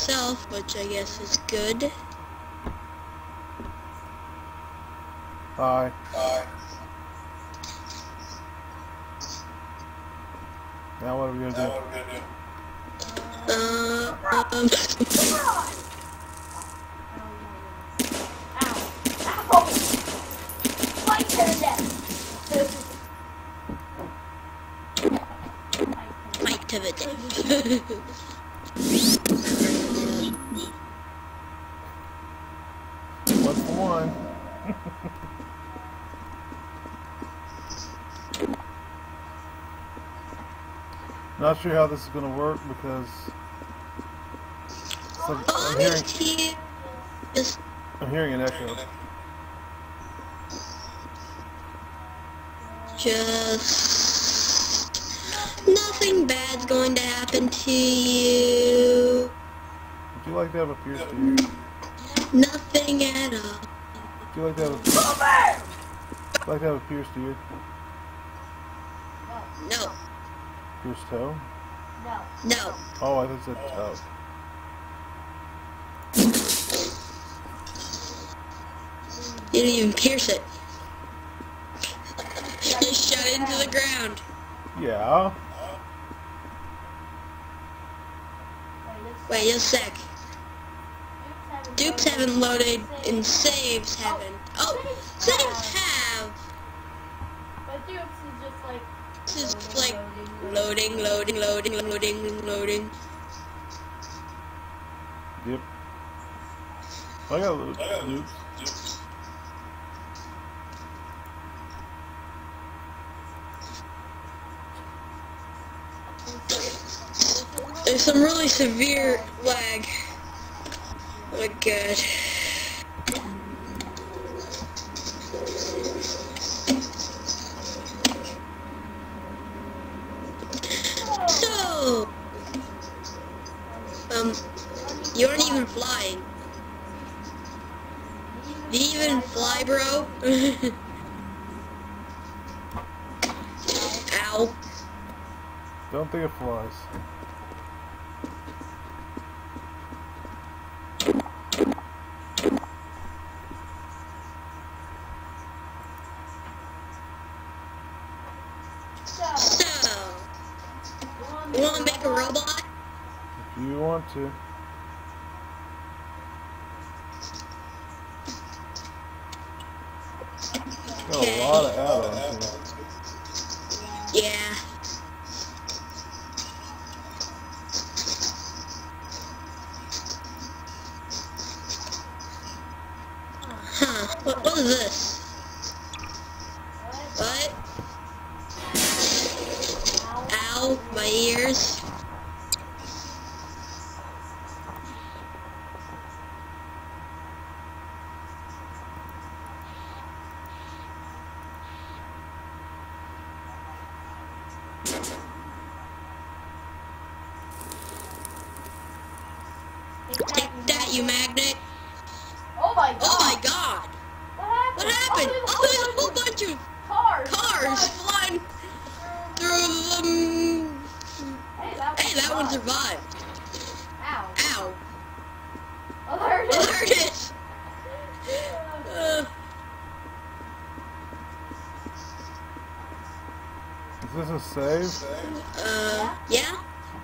myself, which I guess is good. Hi. Now what are we gonna do? Fight to the death. Fight to the death. What's the one? Not sure how this is gonna work because I'm hearing an echo. Just nothing bad's going to happen to you. Would you like to have a pierced ear? Nothing at all. Would you like to have a pierced ear? No. Pierced toe? No. Oh, I thought it said toe. You didn't even pierce it. You shot it into the ground. Yeah. Wait just a sec. Dupes haven't loaded and saves haven't. Oh, saves have. But Dupes is just like... This is like loading. Yep. I got loops. There's some really severe lag. Oh my god. So, you aren't even flying. Do you even fly, bro? Ow. Don't think it flies. So, you want to make a robot? If you want to. Got a lot of add-ons here. Yeah. Huh. What is this? What? Ow, my ears. Take that, you magnet. Oh my god! Oh my god! What happened? Oh, there's a whole bunch of cars flying through them. Hey, that one survived. Ow. Ow. Oh, there it Oh, is. there it is. Is this a save? Yeah?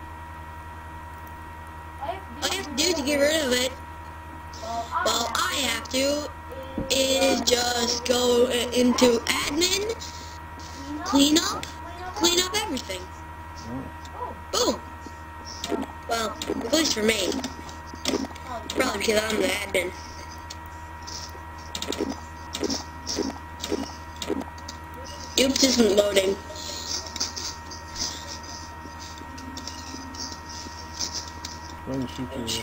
All you have to do to get rid of it, well, I have to, is just go into admin, clean up everything. Boom. Well, at least for me. Probably because I'm the admin. Oops, isn't loading. Going to shoot you.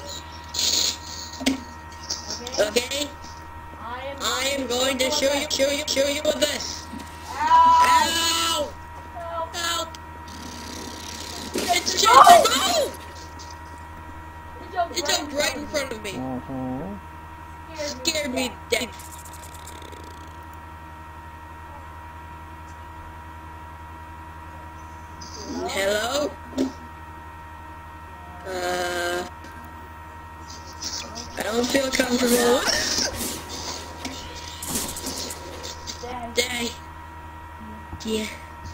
Okay? I am going to show you with this. Ow! Ow! Help! It's Go! just go! It It jumped right in front of me. Scared me to death. Hello? I don't feel comfortable. Dang. Yeah.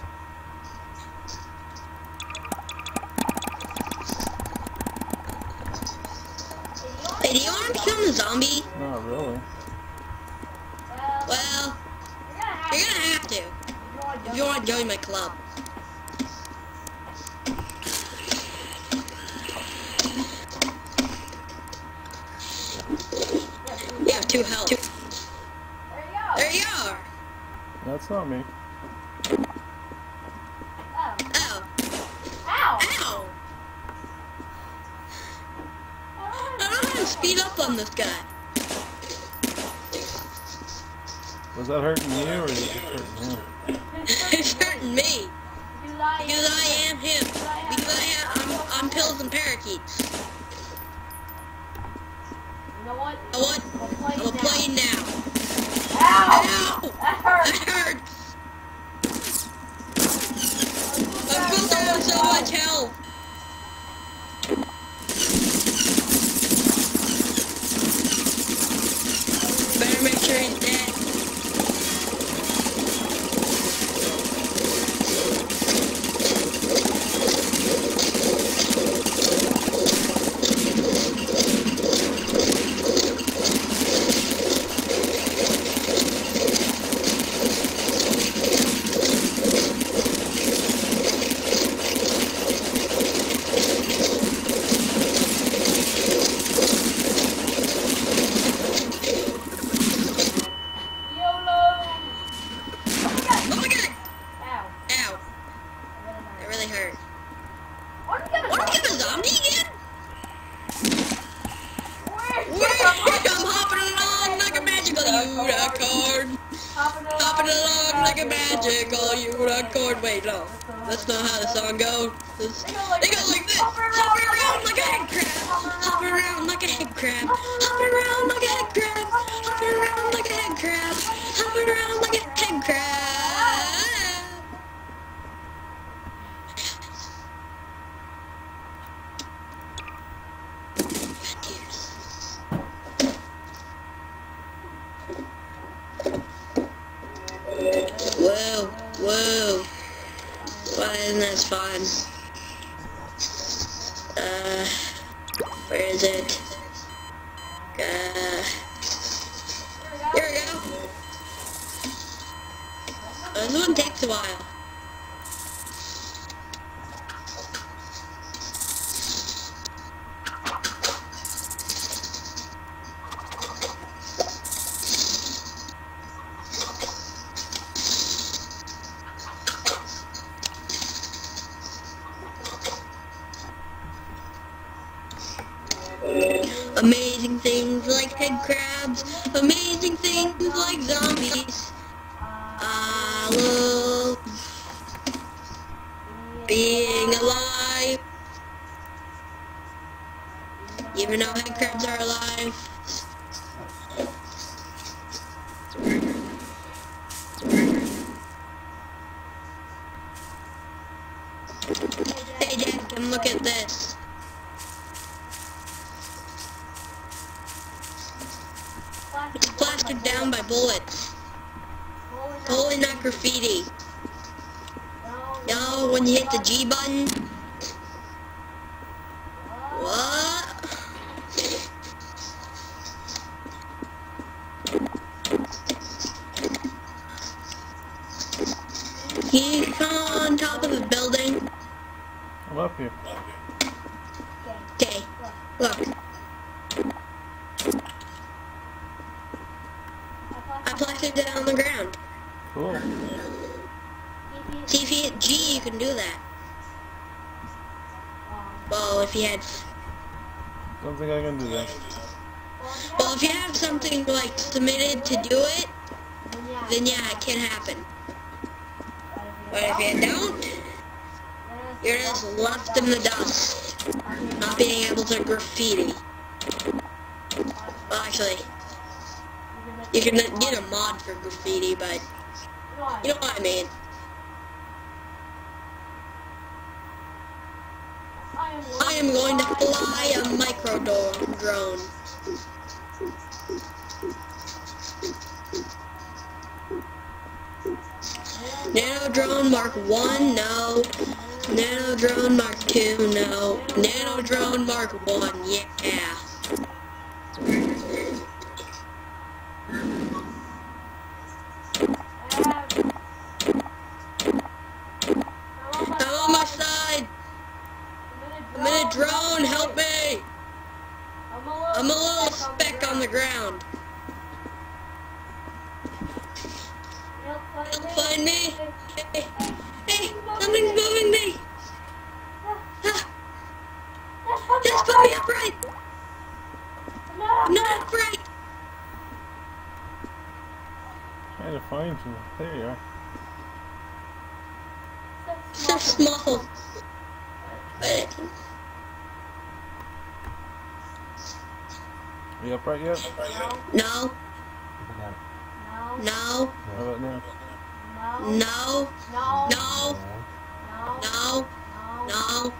Hey, do you want to become a zombie? Not really. Well, you're gonna have to. If you want to join my club. You have 2 health. There you are. That's not me. Ow. Ow! Ow. I don't know how to speed up on this guy. Was that hurting you or is it just hurting him? It's hurting me. Because I am him. Because I'm pills and parakeets. You know what? You know what? I'm gonna play now. Ow! Ow! That hurt! That hurts! I'm still doing so much health! Better make sure he's dead. Unicorn, hopping along like a magical unicorn. Wait, no, that's not how the song goes. They go like this, hopping around like a head crab, hopping around like a head crab, hopping around like a head crab, hopping around like a head crab, hopping around like a head crab. Whoa, whoa. Why isn't this fun? Where is it? Here we go. This one takes a while. Amazing things like head crabs, amazing things like zombies. I love being alive, even though head crabs are alive. Hey Dad, come look at this. It's plastered down by bullets. Totally not graffiti. You know, when you hit the G button? What? He's on top of the building. I'm up here. Okay, look. I plastered it on the ground. Cool. See, if you hit G, you can do that. Well, if you had... Don't think I can do that. Well, if you have something, like, submitted to do it, then yeah, it can happen. But if you don't, you're just left in the dust, not being able to graffiti. Well, actually, you can get a mod for graffiti, but you know what I mean. I am going to fly a micro drone. drone Mark 1, no. Nano drone Mark 2, no. Nano drone Mark 1, yeah. I'm on my side. I'm in a drone, help me. I'm a little speck on the ground. Help find me. Hey, something's moving me. Just put me upright. I'm not upright. Trying to find you. There you are. So small. Are you upright yet? No. No. How about now? No. No. No. No. No.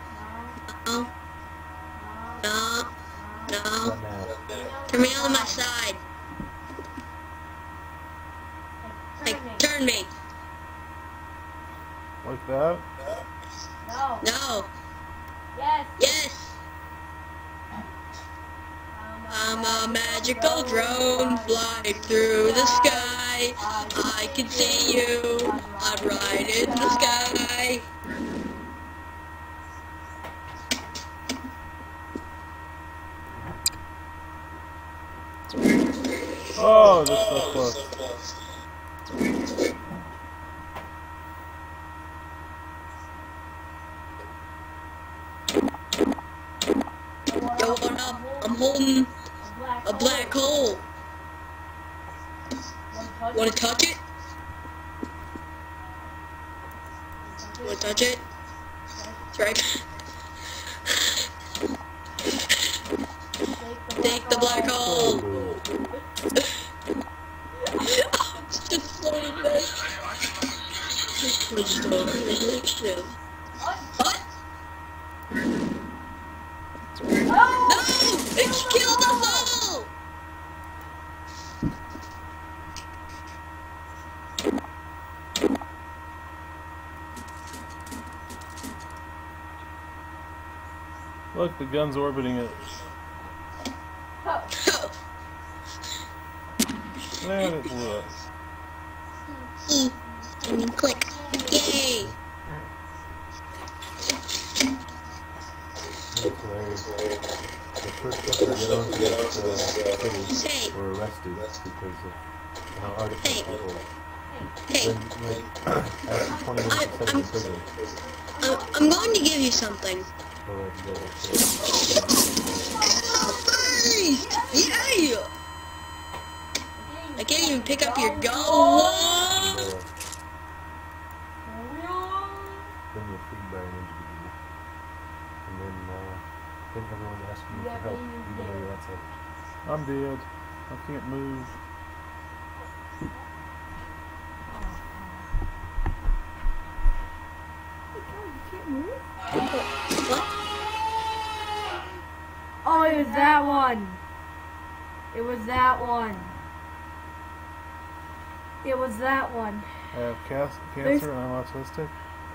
No. No. Turn me on my side. Like, turn me. Like that? No. Yes. Yes. I'm a magical drone flying through the sky. I can see you. I'm right in the sky. Oh, that's so close. Going up. I'm holding a black hole. Want to touch it? Want to touch it? It's right. Take the black hole. It's just floating back. What? No! It's killed us all! Look, the gun's orbiting it. And it blew up. I mean, click. Yay! That's hilarious. The first couple to get onto this city were arrested because of how artificial people were. Hey. Then, after 20 minutes of in prison. I'm going to give you something. First! Yeah! I can't even pick up your gun. Whoa! Then you're freed by an individual. And then everyone's asking you for help, even though you're outside. I'm dead. I can't move. What? Oh, it was that one. It was that one. It was that one. I have cancer and I'm autistic.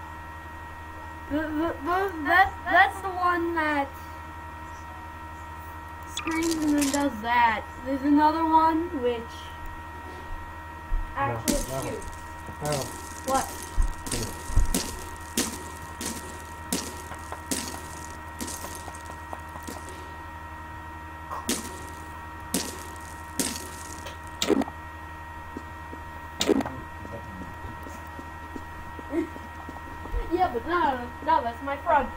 That's the one that screams and then does that. There's another one which actually shoots. No. What? Yeah, but no, that's my front.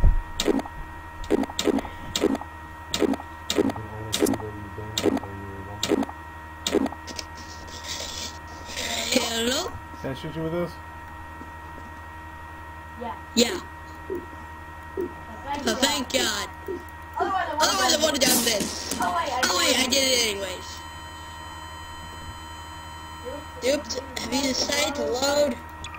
Hello? Can I shoot you with this? Yeah. Yeah. Oh, thank God. Otherwise I would have done this. Oh wait, I did it anyways. Oops, have you decided to load?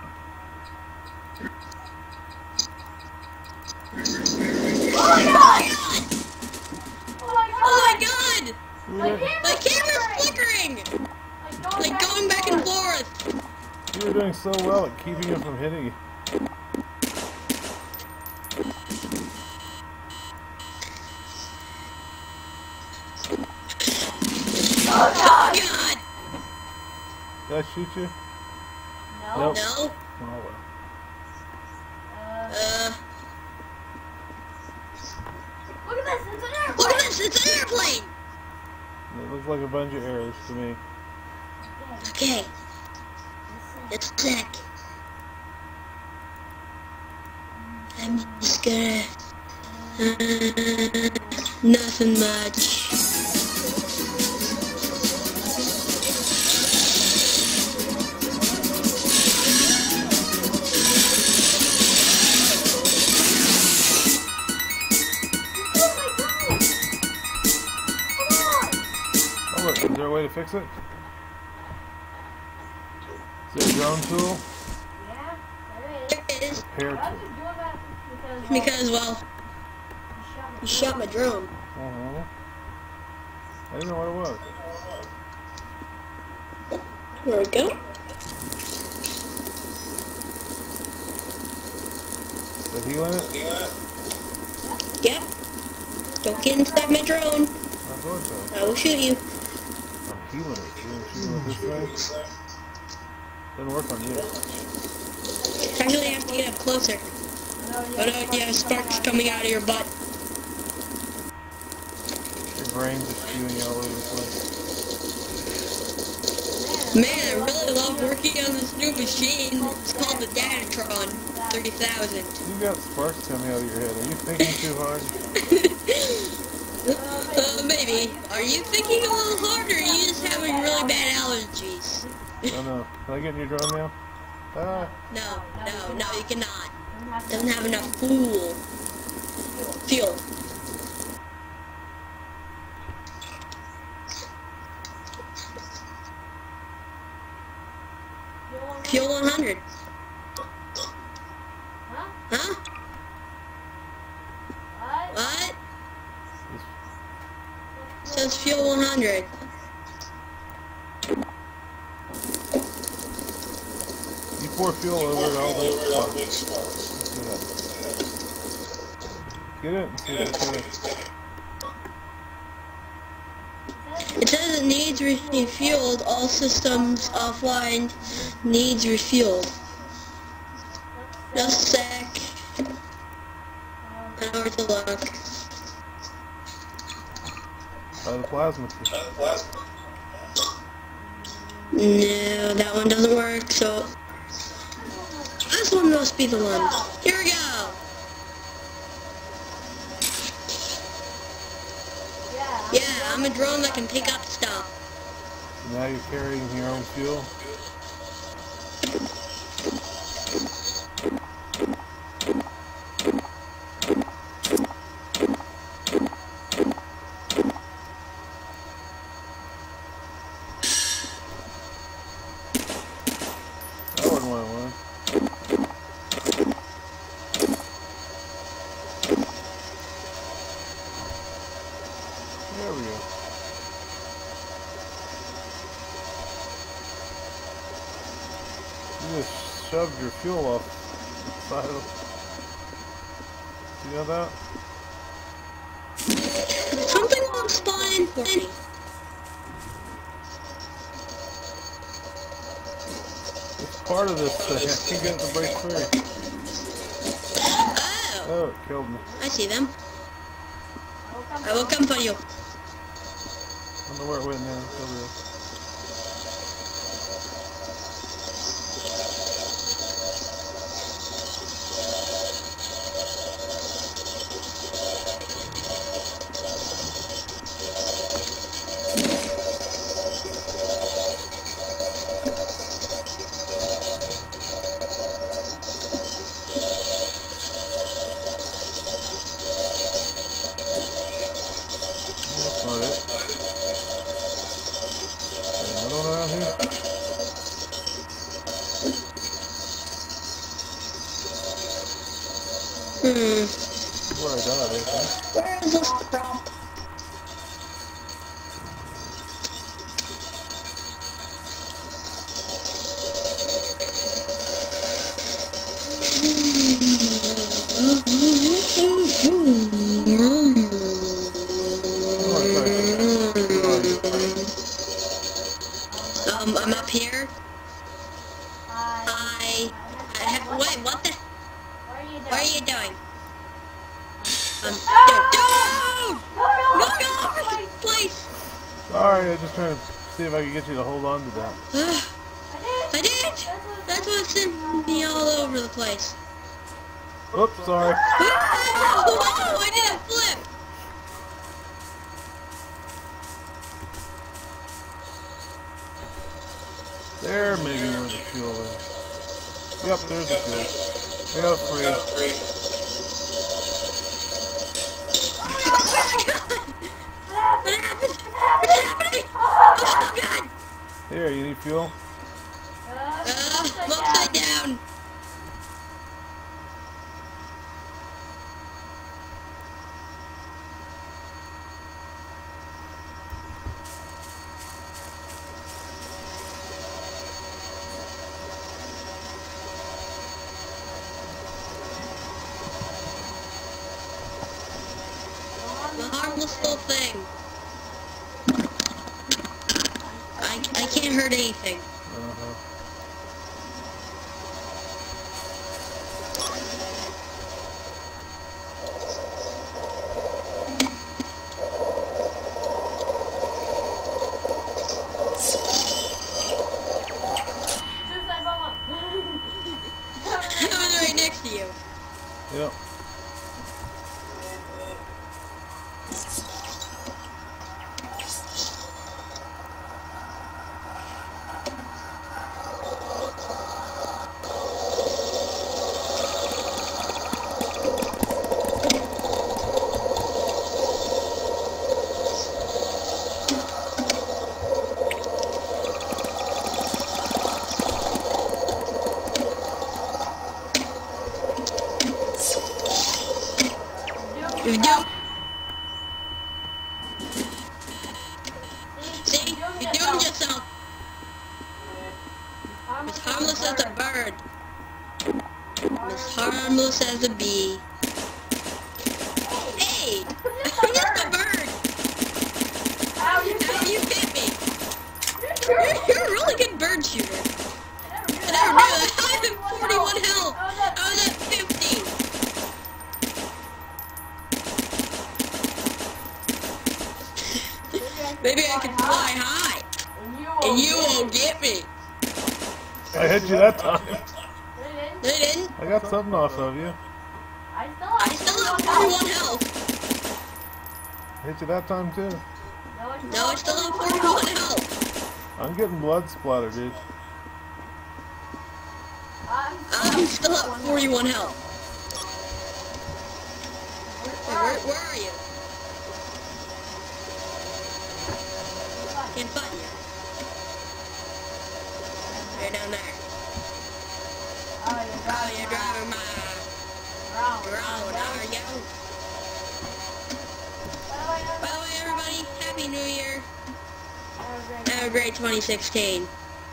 Oh my God! Oh my God! My camera's flickering! Like going back and forth! You were doing so well at keeping him from hitting you. Oh God! Did I shoot you? No. Nope. No. Oh well. Look at this, it's an airplane! Look at this, it's an airplane! It looks like a bunch of arrows to me. Okay. It's sick. I'm just gonna... nothing much. Oh look, is there a way to fix it? Is there a drone tool? Yeah, there is. There it is. Repair Why tool. would you do that? Because, well, you shot my drone. Uh-huh. I didn't know what it was. There we go. Is it healing it? Yep. Don't get inside my drone. I thought so. I will shoot you. I'm healing it. You want to shoot it with this thing? Doesn't work on you. Actually, I have to get up closer. Oh no, you have sparks coming out of your butt. Your brains are spewing all over the place. Man, I really love working on this new machine. It's called the Datatron 30,000. You got sparks coming out of your head. Are you thinking too hard? Maybe. Are you thinking a little hard, or are you just having really bad allergies? Oh no. Can I get in your drone now? Ah. No, you cannot. Doesn't have enough fuel. Fuel 100. Huh? What? Says fuel 100. You pour fuel over it, all those sparks. Get it and see what it says. It says it needs refueled. All systems offline. Needs refueled. Just a sec. I know where to look. Try the plasma. No, that one doesn't work, so... This one must be the one. Here we go! Yeah, I'm a drone that can pick up stuff. Now you're carrying your own fuel. That wasn't what it was. There we go. You just shoved your fuel off the side of... You know that? Something will spawn for me. It's part of this thing. I can't get it to break free. Oh! Oh, it killed me. I see them. I will come for you. I don't know where it went now. It's over there. That's not it. Another one around here? Where I died, I think. Where is this from? I'm up here. Wait, what the? What are you doing? Dude! No, please! Sorry, I was just trying to see if I could get you to hold on to that. I did! That's what sent me all over the place. Oops, sorry. Whoa! I did a flip! There, maybe where the fuel is. Yep, there's the fuel. I got it free. What happened? What's happening? Oh, God! Here, you need fuel? I'm upside down. The harmless little thing. I can't hurt anything. I was right next to you. Yep. You do. See? You're doing yourself. As harmless as a bird. As harmless as a bee. Hey! I'm just a bird! How you hit me? You're a really good bird shooter. I never knew that. I had 41 health. I was at 50. Maybe I can fly high, and you won't get me. I hit you that time. They didn't. I got something off of you. I still have 41 health. I hit you that time too. No, I still have 41 health. I'm getting blood splatter, dude. I'm still at 41 health. Wait, where are you? Can't find you. You're down there. Oh, you're driving my drone, are you? By the way, everybody, Happy New Year. Have a great 2016.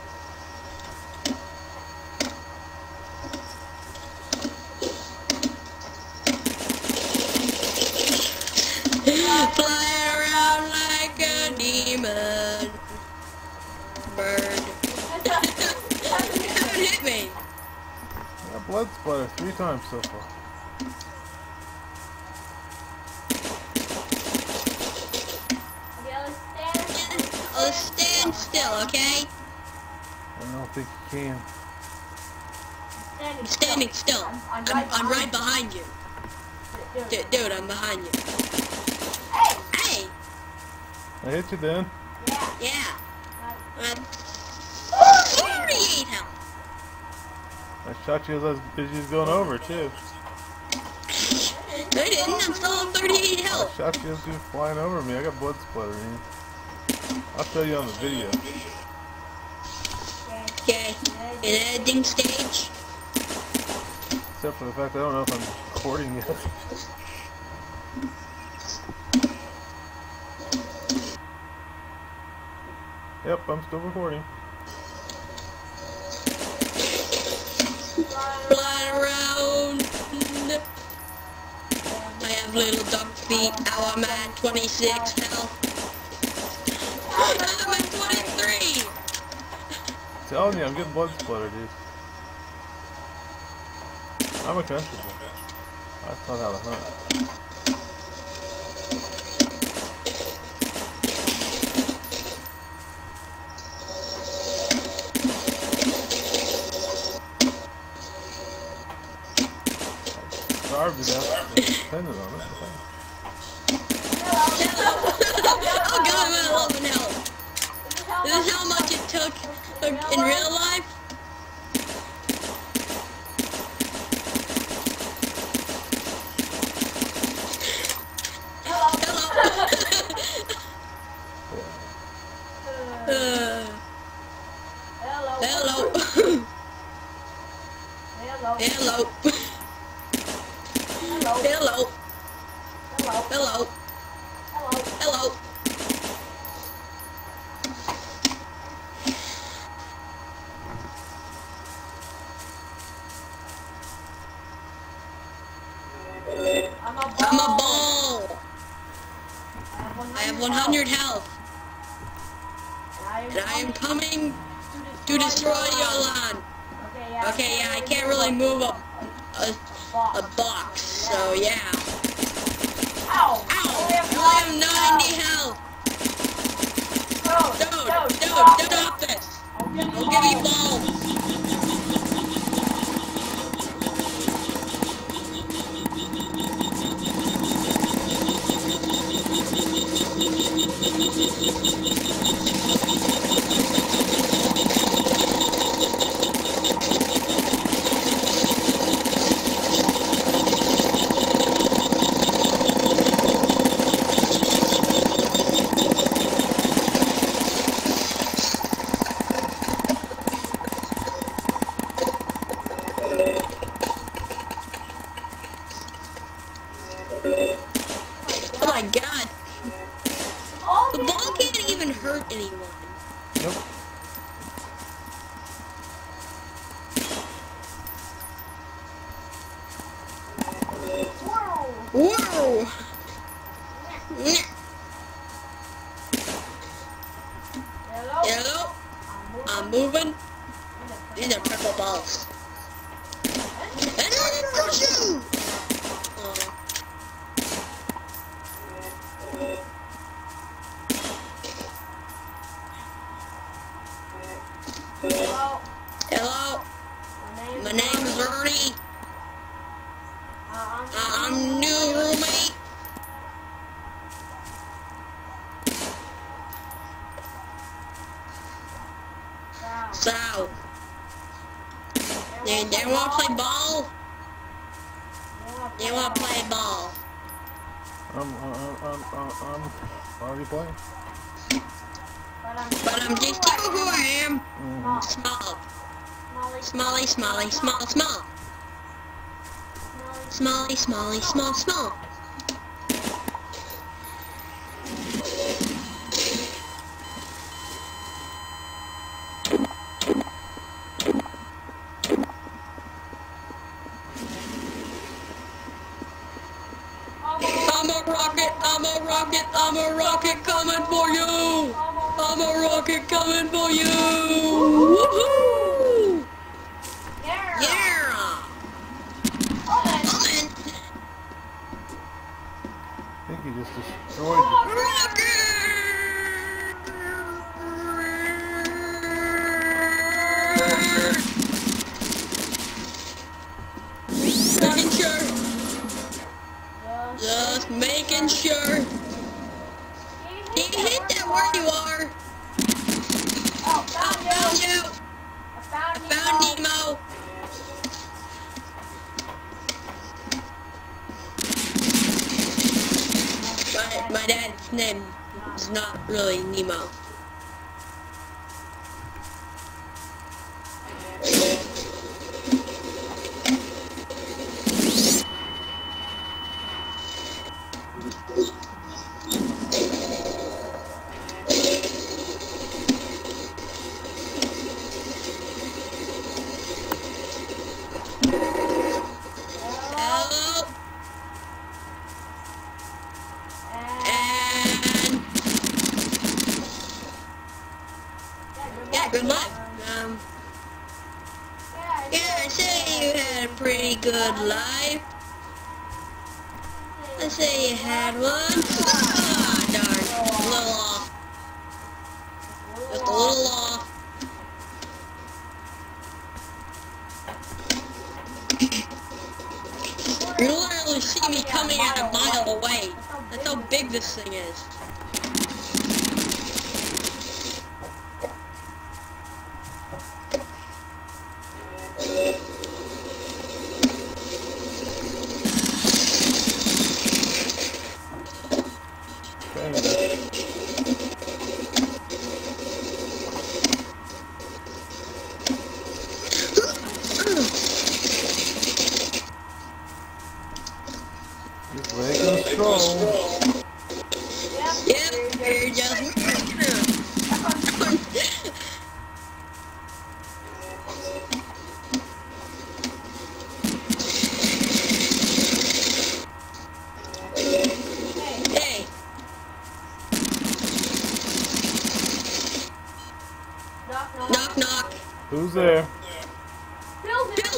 Fly around like a demon bird. You haven't hit me. I got blood splatter 3 times so far. Oh, stand still, okay? I don't think you can. I'm standing still. I'm right behind you. Dude, I'm behind you. Hey! I hit you then. Yeah. 48 health. I shot you as you was going over too. No, I didn't. I'm still on 38 I health. shot you as you were flying over me. I got blood splatter in. I'll show you on the video. Okay. In editing stage. Except for the fact I don't know if I'm recording yet. Yep, I'm still recording. Flying around. I have little duck feet. Now I'm at 26 health. I'm at 23. telling you, I'm getting blood splatter, dude. I'm a constable. That's not how to hunt. Starved to death, dependent on it. Oh god, I'm at 11 health. This is how much it took in real life. Hello. Hello. Hello. Hello. Hello. Hello. I'm a ball. I have 100 health. And I am coming to destroy your land. Okay, yeah, I can't really move a box, so yeah. Ow! I only have 90 health. Dude, stop this. I'll give you balls. Oh my god. The ball can't even hurt anyone. Nope. Whoa! Hello? I'm moving. These are purple balls. And I didn't crush you! Hello? My name is Ernie. I'm new roommate. So, you want to play ball? You want to play ball? I'm already playing. But I'm just you who I am. Small. Smally, smally, small, small. Smally, smally, small, small. I'm a rocket coming for you! I'm a rocket coming for you! Woohoo! Yeah! I think he just destroyed the... Making sure. Just making sure. You can hit that where you are. I found you. I found Nemo. My dad's name is not really Nemo. Good luck. Um, yeah, I say you had a pretty good life. I say you had one. Ah, darn. A little off. Just a little off. You literally see me coming at a mile away. That's how big this thing is. Yep, you're just Hey. Knock knock. Who's there? Bill's here.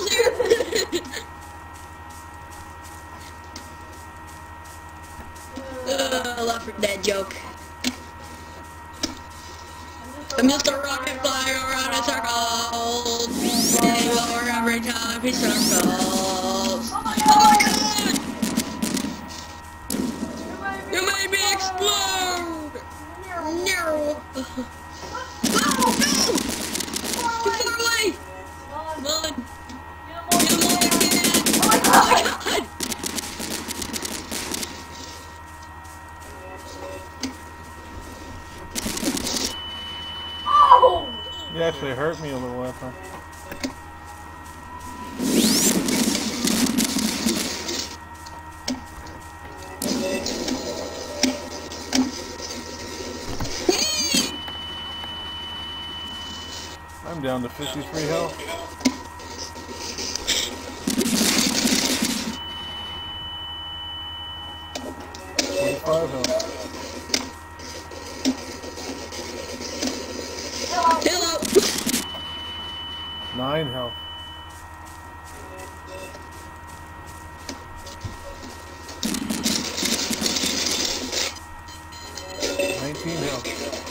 Left for dead joke. I'm just a rocket flying around in circles. Getting lower every time he circles. Oh my god! You made me explode! No! No! No! Too far away! Come on! Get him all you can! Oh my god! You actually hurt me a little after. I'm down to 53 health. Health. Hello! 9 health. 19 health.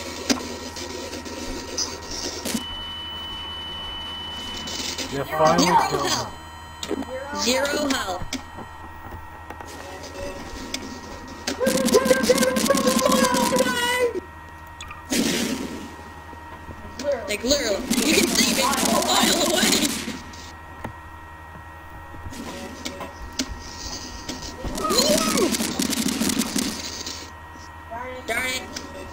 You finally killed me. 0 health. Like literally, you can see me a mile away. Woo! Darn it.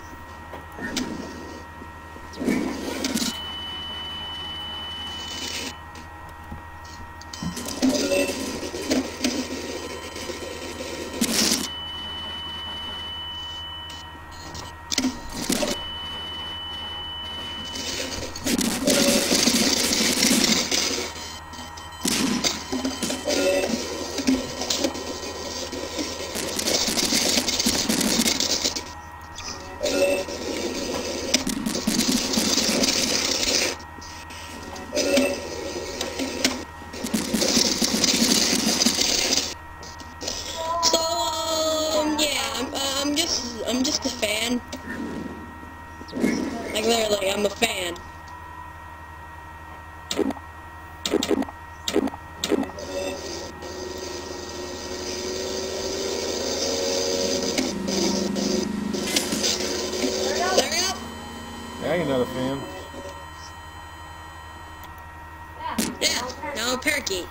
I'm just a fan. Like literally, I'm a fan. Yeah, you're not a fan. Yeah, now a parakeet.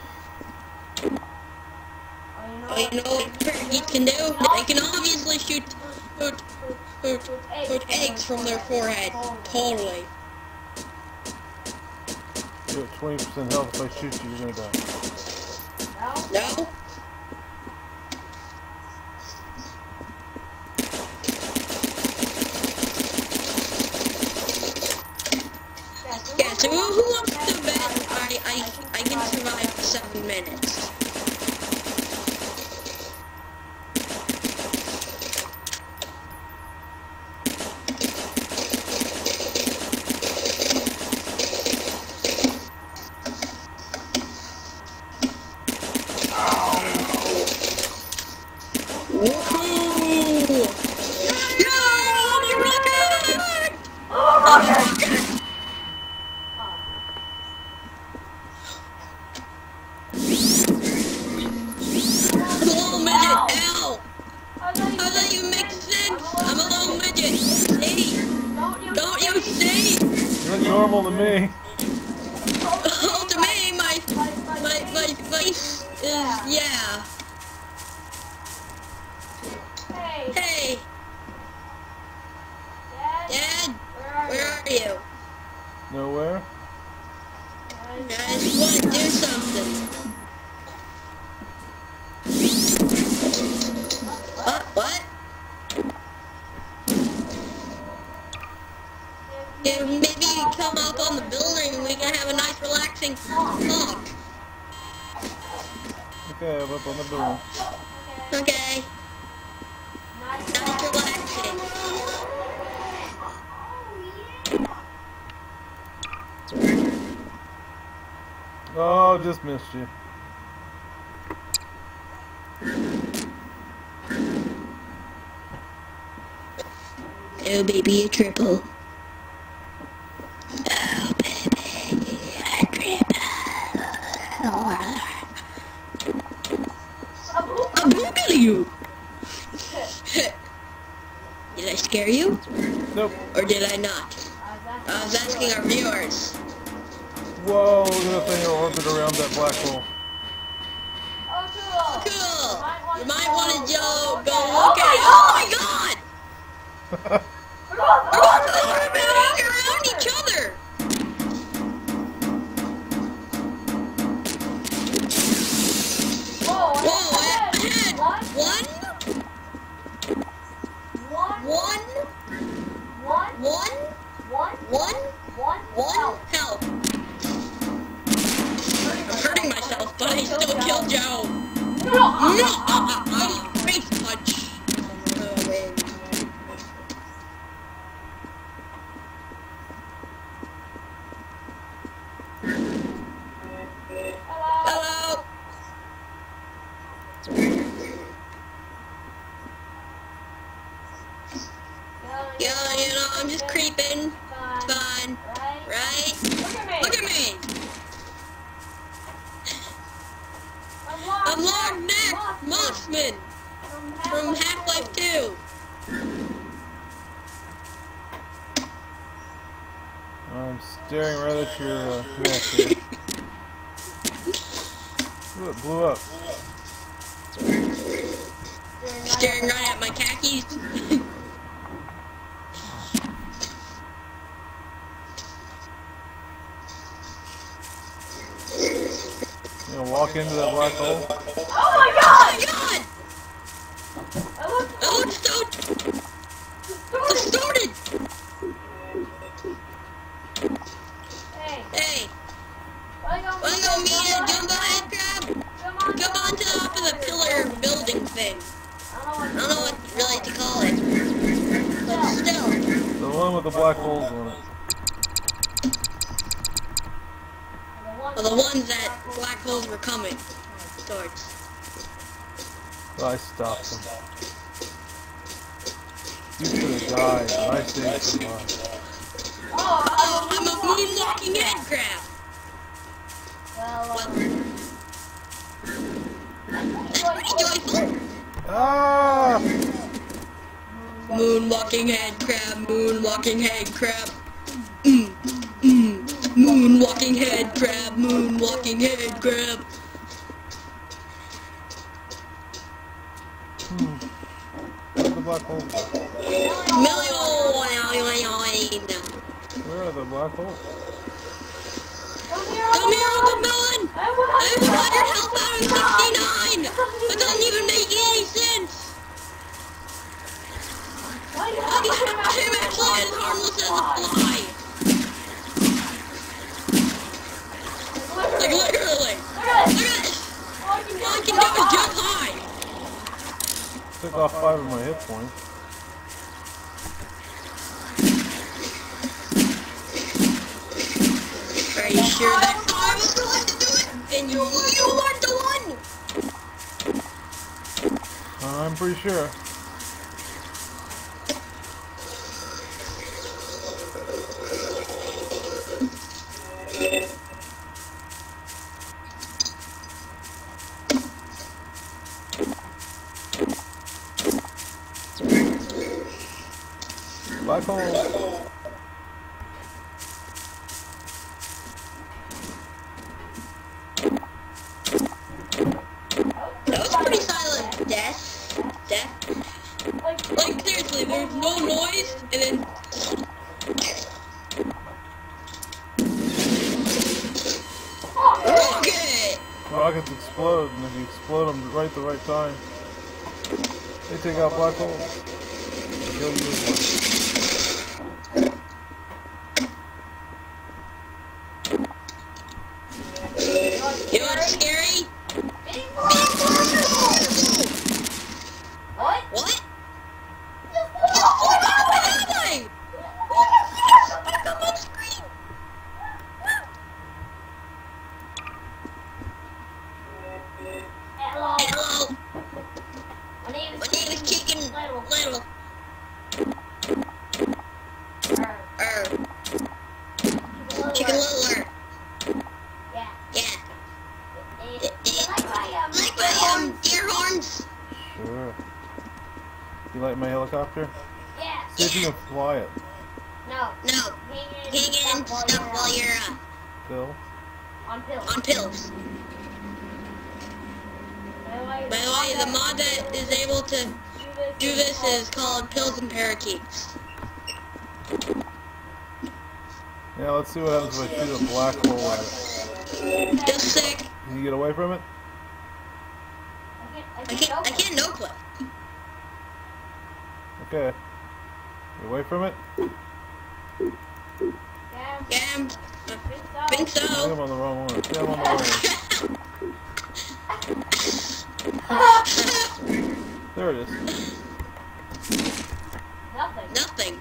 Oh, you know what parakeets can do? They can obviously shoot eggs from their forehead. Totally. You're at 20% health. If I shoot you, you're gonna die. No? Yeah, so who wants to bet I can survive for 7 minutes? normal to me. Oh, to me, my face is, yeah. Hey. Dad, where are you? Nowhere? I just want to do something. What? Yeah, maybe you come up on the building and we can have a nice relaxing talk. Okay, I'm up on the building. Okay. Nice relaxing. Oh, just missed you. Oh, baby, a triple. Oh, baby, a triple. I'm boogling you. Did I scare you? Nope. Or did I not? I was asking our viewers. Whoa, look at that thing orbit around that black hole. Cool. You might want to go look at it. Oh my god! We're both orbiting around each other. Whoa, ahead. One. Help. I'm hurting myself, but I still killed Joe. No! Face punch. Oh, man. Hello. Yeah, you know, I'm just creeping. It's fine. Right? Look at me. I'm Long Neck Mossman from Half-Life 2. I'm staring right at your neck here. Ooh, it blew up. Staring right at my khakis. You gonna walk into that black hole? Oh my god! I looked so distorted. Hey. Wanna go meet a jumbo head crab? Come on to the top of the pillar building thing. I don't know what really to call it. But still. The one with the black holes on it. Well, the ones that black holes were coming towards. I stopped them. You could have died, but I saved your life. Oh, I'm a moonwalking head crab. Well, that's pretty joyful. Ah! Moonwalking head crab, moonwalking head crab. Moonwalking head crab, moonwalking head crab. Where's the black hole? Million. Where are the black holes? Come here, Uncle Melon. I have 100 health out of 69. That doesn't even make any sense. I'm actually as harmless as a fly. Like literally. Look at this. All I can do is jump high. Took off 5 of my hit points. Are you sure that I was the one to do it? And you weren't the one? I'm pretty sure. Black hole. rockets explode, and if you explode them right at the right time, they take out black holes. Kill you as well. You know what's scary? What? What? Hello. Hello. My name My name is Chicken Little. Chicken Littler. Yeah. Yeah. Like my deer horns. Sure. You like my helicopter? Yeah. See if you can fly it. No. No. Can't get into stuff while you're Phil? on pills. on pills. By the way, the mod that is able to do this is called Pills and Parakeets. Yeah, let's see what happens if I shoot a black hole at it. Just sick. Can you get away from it? I can't no clip. Okay. Get away from it? Yeah, I think I think so. I'm on the wrong one. Yeah, I'm on the wrong one. There it is. Nothing.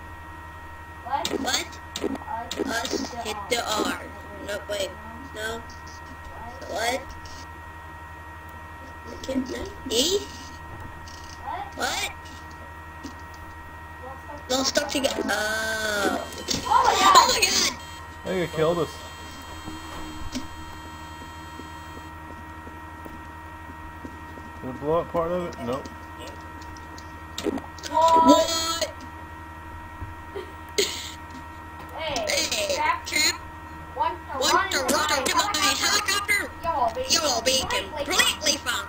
What? Us hit the R. No, wait. No. What? E? What? They'll stuck together. Oh. Oh my god! I think it killed us. Did it blow up part of it? Nope. What? Hey, Trap. Want to run to my helicopter? You will be completely fine.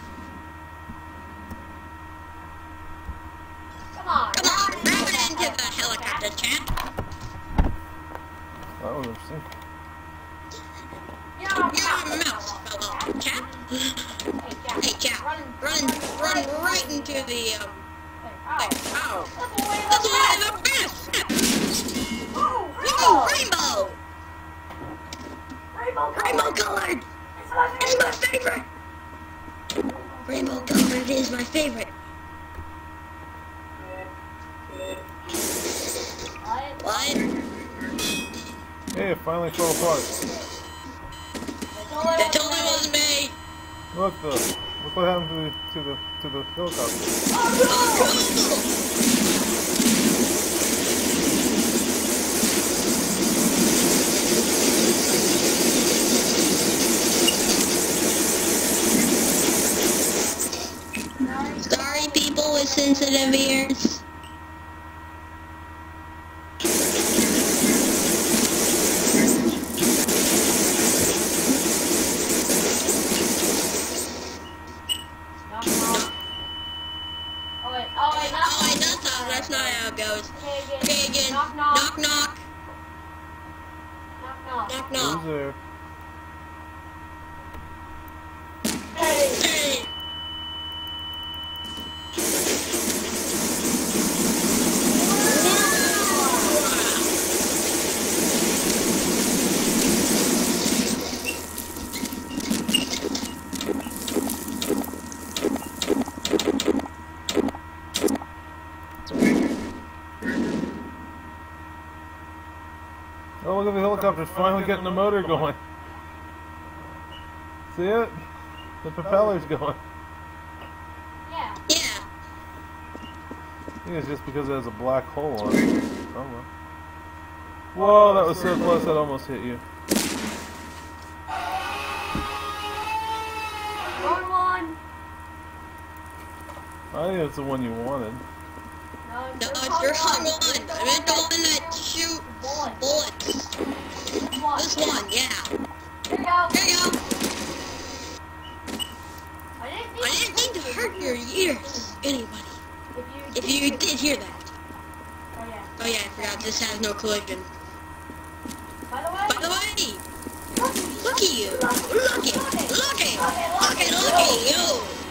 Come on, Grab it into the helicopter, chap. That was interesting. You're a mouse, fellow chap. Hey, chap. Run right into the, Oh. That's the way the best. Whoa, rainbow. Rainbow colored. It's my favorite. Rainbow colored is my favorite. What? Hey, it finally fell apart. That totally wasn't me. Look what happened to the helicopter. Sorry, people with sensitive ears. Oh wait, that's not how it goes. Okay, again. Knock, knock. Knock, knock. Who's there? Hey! Oh, look at the helicopter finally getting the motor going. See it? The propeller's going. Yeah. Yeah. I think it's just because it has a black hole on it. Oh well. Whoa, that was so close that almost hit you. Wrong one. I think it's the one you wanted. No, No, it's your wrong one. I meant the one that shoot bullets. This one, yeah. There you go. There you go. I I didn't mean to hurt your ears, anybody. If you did hear that. Oh yeah. Oh yeah, I forgot this has no collision. By the way, By the way, look at you. Look Okay, look at you.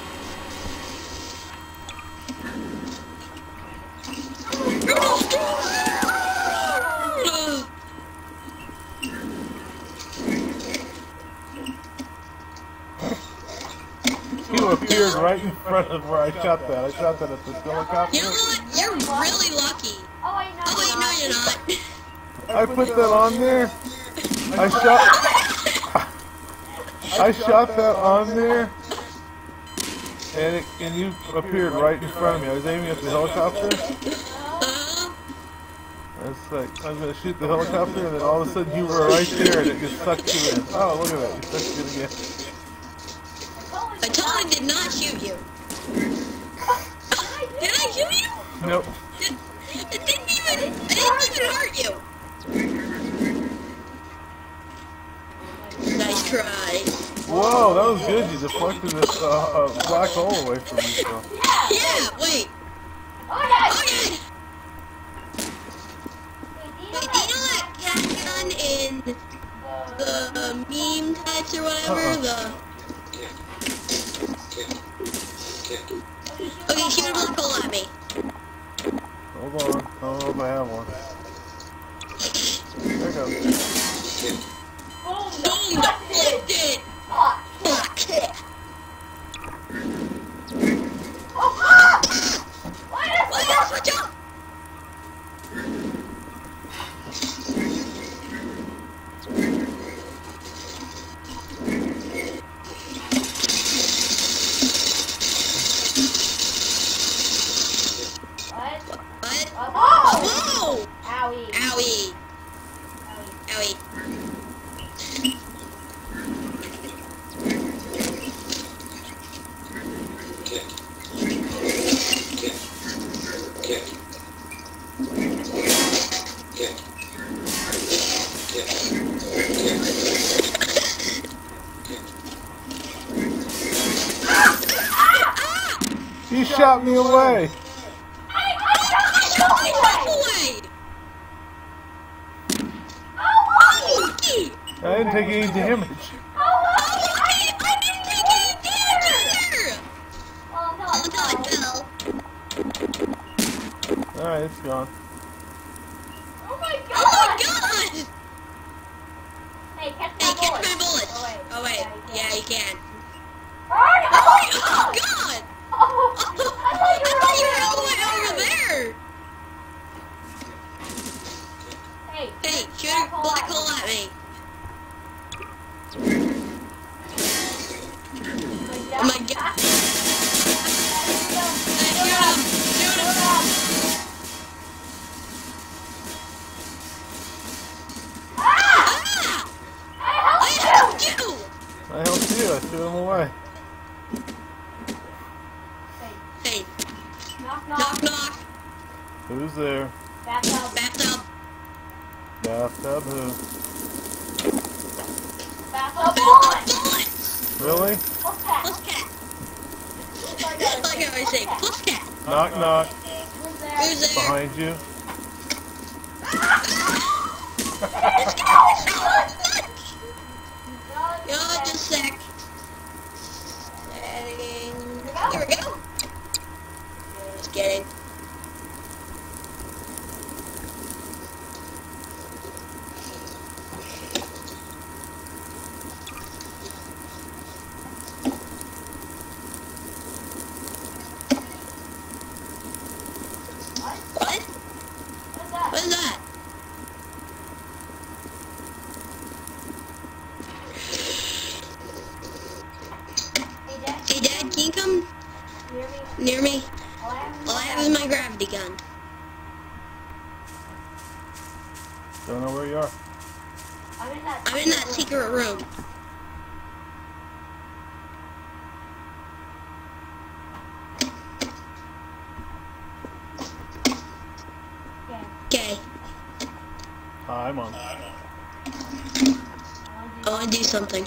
You appeared right in front of where I shot that. I shot that at the helicopter. You know what? You're really lucky. Oh, wait, no, No, you're not. I put that on there. I shot that on there, and you appeared right in front of me. I was aiming at the helicopter. I was like, I was gonna shoot the helicopter, and then all of a sudden you were right there, and it just sucked you in. Oh, look at that! You sucked it again. I totally did not shoot you. Did I shoot you? Nope. It didn't even hurt you. Nice try. Whoa, that was good. You deflected this black hole away from me. So. Yeah, wait. Oh, yeah. Okay. Wait, do you know that cat gun in the meme types or whatever? Okay, shoot a black hole at me. Hold on. I don't know if I have one. There it goes. Boom, Boom, deflected. Fuck it. Watch out. What? Whoa! Owie. Owie. Owie. You shot me away. I shot my back away. Oh, lucky. I didn't take any damage. Oh, lucky. I didn't take any damage either. Until I fell. Alright, it's gone. Oh my god! Oh my god! Hey, catch Hey, my catch bullet. my bullet. Oh wait. Yeah, you can. Oh, Oh god! I I thought you were all the way over there. Hey, Hey, shoot a black hole at me. Oh my god. Hey, shoot him. Shoot him. Ah! I helped you! I helped you. I threw him away. Hey, Knock, knock, knock. Who's there? Bathtub. Bathtub. Bathtub who? Bathtub. Bullet. Really? Pussycat. Like I always say, pussycat. Knock, knock. Who's there? Who's there? Behind you. This guy is so much. Yo, just a sec. Setting. Here we go. Just kidding. What? What is that? Hey Dad, can you come near me? All I have is my gravity gun. Don't know where you are. I'm I'm in that secret room. Okay, I'm on. I want to do something.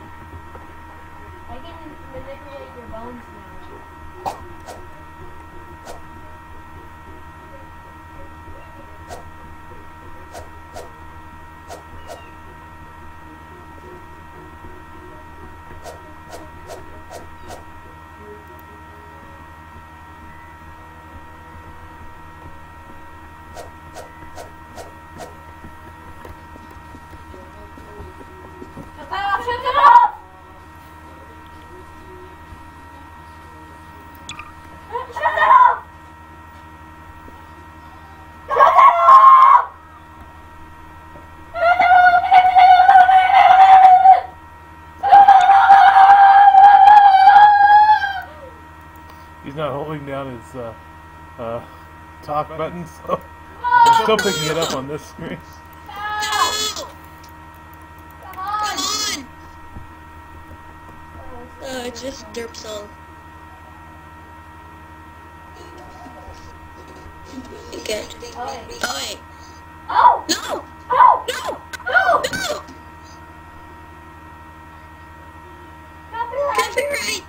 I can manipulate your bones now. holding down his talk button, so I'm still picking it up on this screen. No! Come Come on! on! It's just derp song. Okay. Oh, wait. Oh wait. Oh! No! Oh! No! No! No! Copyright! Copyright!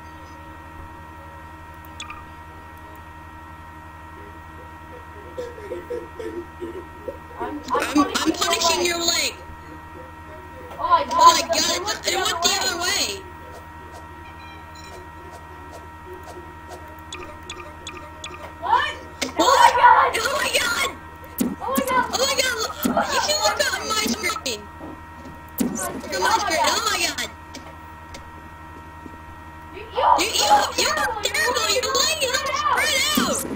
I'm I'm punishing your leg. Oh my god! Oh my god, it went the other way. What? What? Oh my god! Oh my god! Oh my god! Oh my god! You can look at my screen. Look at my screen. Oh my god! You look terrible. Your leg is spread out.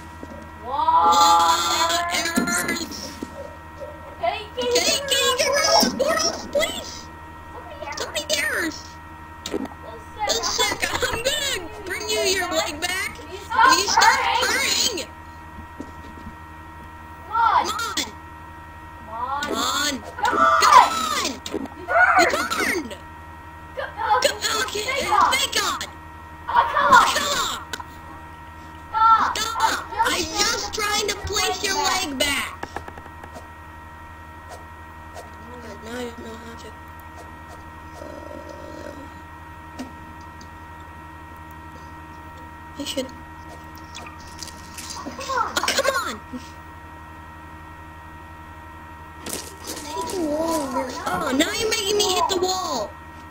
What? Errors. Can Can you get rid of those portals, please? Somebody So many errors. else. A sec. I'm gonna bring you your leg back. Will Will you stop hurrying? hurrying? Come on! Come on. Come on! Come on. Come Come on! on. You turned. Okay. Thank God. Oh, come on! Come on. Stop! Stop. I'm just trying to place your leg back. God, now I don't know how to. I should. Come on! Oh, come on. Hit the wall. Oh, now you're making me hit the wall.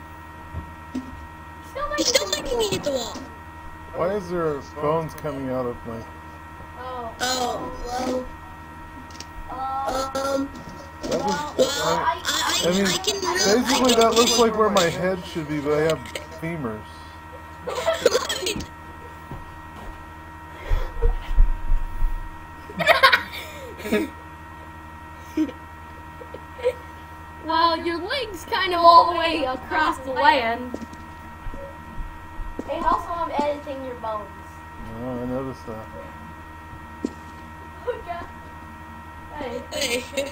You're still making me hit the wall. Why is there bones coming out of my... Oh. Oh, well. That was, Well, I mean, I can really. basically that looks like where my head should be, but I have femurs. Well, your leg's kind of all the way across the land. And also, I'm editing your bones. Oh, I noticed that. Oh god. Hey, Hey,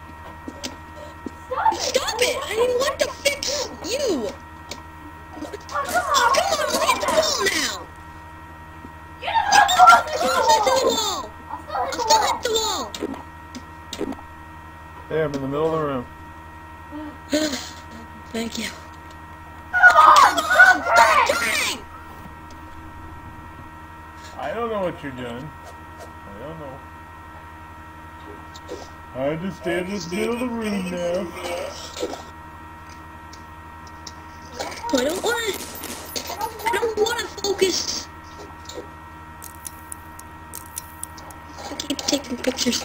stop it! stop it! I didn't want to fix you. Oh, Oh, come on, we'll hit the wall now. You didn't Closer to the wall. I'll still I'll hit the still wall. hit the wall. There, I'm in the middle of the room. Thank you. Come on! Stop Stop turning! turning! I don't know what you're doing. I don't know. I just stand in the middle of the room now. I don't want to focus. I keep taking pictures.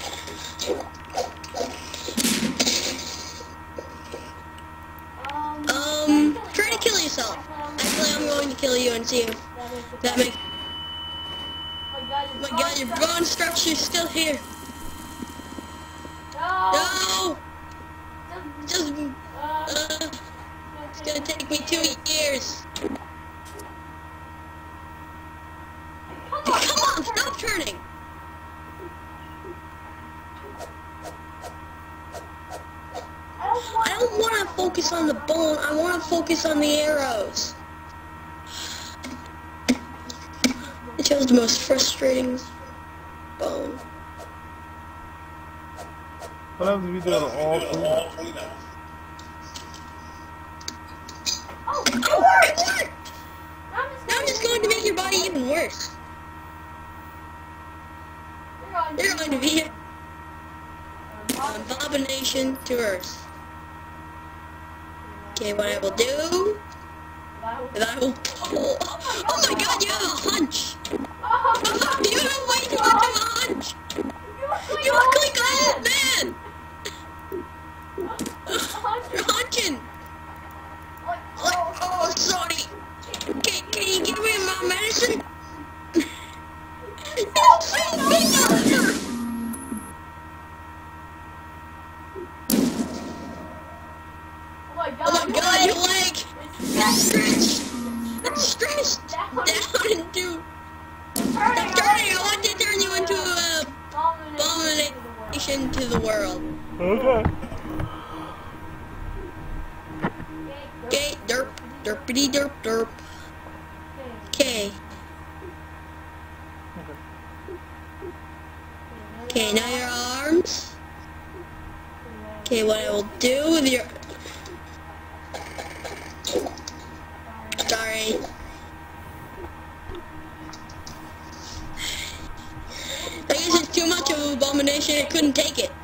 Try to kill yourself. Actually, I'm going to kill you and see if that makes. Oh my God, your bone structure's still here. No! No! Just, it's gonna take me 2 years. Come on, stop turning! I don't want to focus on the bone, I want to focus on the arrows. I chose the most frustrating bone. What happens if you do it all three? Oh, it worked! Now I'm just going to make your body even worse. You're going to be an abomination to Earth. Okay, what I will do is I will pull. Oh my God, you have a hunch! You have way too much of a hunch! You look like an old man! You're hunching! Oh, sorry! Can you give me my medicine? You don't feel big. Oh my God, your leg! It's stretched! It's stretched down into Stop turning! I want to turn you into a abomination to the world. Okay. Okay, derp, derpity derp derp. Okay. Okay, now your arms. Okay, what I will do with your... Sorry. I guess it's too much of an abomination, it couldn't take it.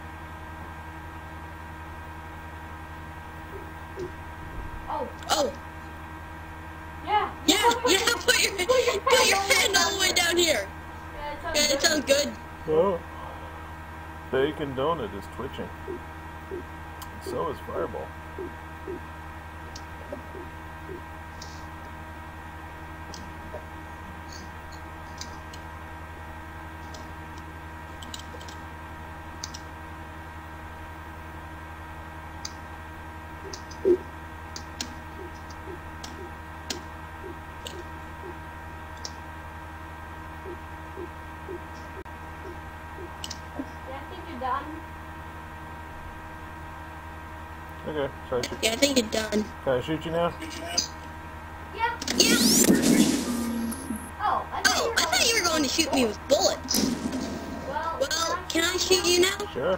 Oh. Yeah. Yeah, put your hand all the way down here. Yeah, it sounds good. Oh. Bacon Donut is twitching. So is Fireball. Done. Okay, sorry. Yeah, I think you're done. Can I shoot you now? Yeah. Yeah. Oh, I thought You were going to shoot me with bullets. Well, can I shoot you now? Sure.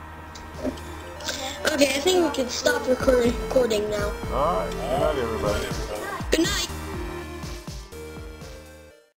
Okay, I think we can stop recording now. Alright, good night everybody.